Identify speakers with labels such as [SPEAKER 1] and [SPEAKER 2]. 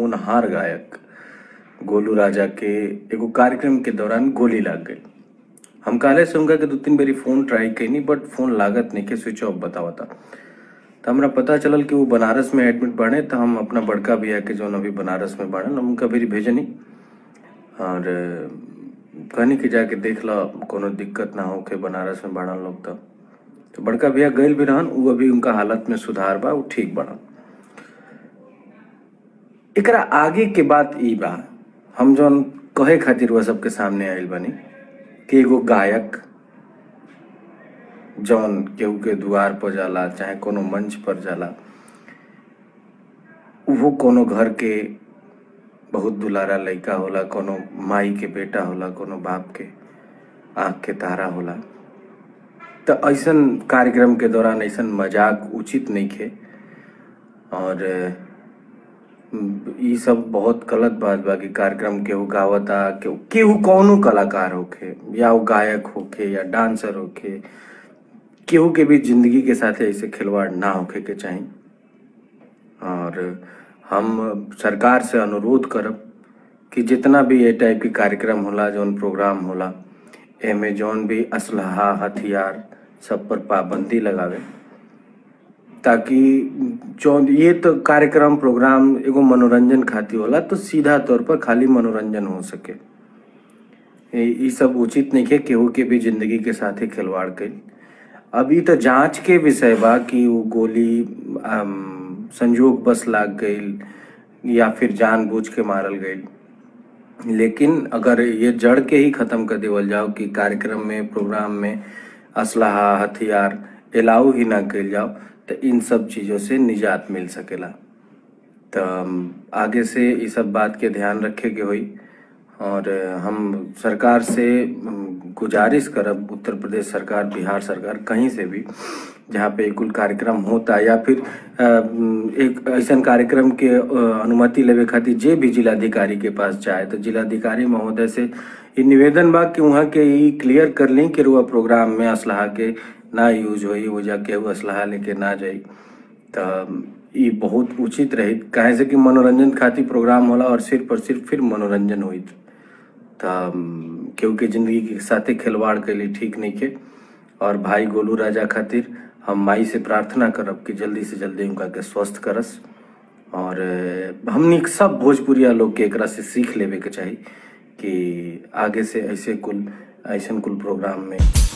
[SPEAKER 1] होनहार गायक गोलू राजा के एगो कार्यक्रम के दौरान गोली लाग गई। हम काले से उनका के 2-3 बारी फोन ट्राई कैनी बट फोन लागत नहीं के स्विच ऑफ बतावता। तो हमरा पता चलल कि वो बनारस में एडमिट बाड़े। तो हम अपना बड़का भैया के जो अभी बनारस में बाड़न उनका भी भेजनी और कहनी कि जाके देख ला कोनो दिक्कत ना हो के बनारस में बाड़न लोग। तो बड़का भैया गइल भी रहन, वो अभी उनका हालत में सुधार बा, वो ठीक बाड़न। एकरा आगे के बात ई बा, हम जौन कहे खातिर वह सबके सामने आइल बानी कि एगो गायक जौन केहू के द्वार पर जाला चाहे कोनो मंच पर जाला, वो कोनो घर के बहुत दुलारा लड़का होला, कोनो माई के बेटा होला, कोनो बाप के आँख के तारा होला। तो ऐसन कार्यक्रम के दौरान ऐसन मजाक उचित नहीं खे और ये सब बहुत गलत बात बा कि कार्यक्रम केहू गावता, केहू कौनो कलाकार होखे या वो गायक होखे या डांसर होखे, केहू के भी जिंदगी के साथ ऐसे खिलवाड़ ना होखे के चाहिए। और हम सरकार से अनुरोध करब कि जितना भी ये टाइप के कार्यक्रम होला, जौन प्रोग्राम होला, एमे जौन भी असलहा हथियार सब पर पाबंदी लगावे, ताकि जो ये तो कार्यक्रम प्रोग्राम एगो मनोरंजन खातिर होला, तो सीधा तौर पर खाली मनोरंजन हो सके। ये सब उचित नहीं है केहू के भी जिंदगी के साथ ही खिलवाड़ के। अभी तो जांच के विषय बा कि वो गोली संजोग बस लाग गई या फिर जानबूझ के मारल गई। लेकिन अगर ये जड़ के ही खत्म कर देवल जाओ कि कार्यक्रम में प्रोग्राम में असलहा हथियार अलाउ ही ना कल जाओ, तो इन सब चीज़ों से निजात मिल सकेला। तो आगे से ये सब बात के ध्यान रखे के होई और हम सरकार से गुजारिश करब, उत्तर प्रदेश सरकार, बिहार सरकार, कहीं से भी जहाँ पे कुल कार्यक्रम होता या फिर एक ऐसा कार्यक्रम के अनुमति लेवे खातिर जे भी जिलाधिकारी के पास जाए, तो जिलाधिकारी महोदय से ये निवेदन बा कि वहाँ के ये क्लियर कर लें कि रुआ प्रोग्राम में असलहा के ना यूज होई, वो जाके वो असलहा लेके ना जाई। तो ये बहुत उचित रही, काहे से कि मनोरंजन खातिर प्रोग्राम होला और सिर्फ और सिर्फ फिर मनोरंजन हुई। तो क्योंकि जिंदगी के साथ खिलवाड़ के लिए ठीक नहीं के। और भाई गोलू राजा खातिर हम माई से प्रार्थना करब कि जल्दी से जल्दी उनका के स्वस्थ करस। और हमनी सब भोजपुरिया लोग के एकरा से सीख लेवे के चाहिए कि आगे से ऐसे कुल प्रोग्राम में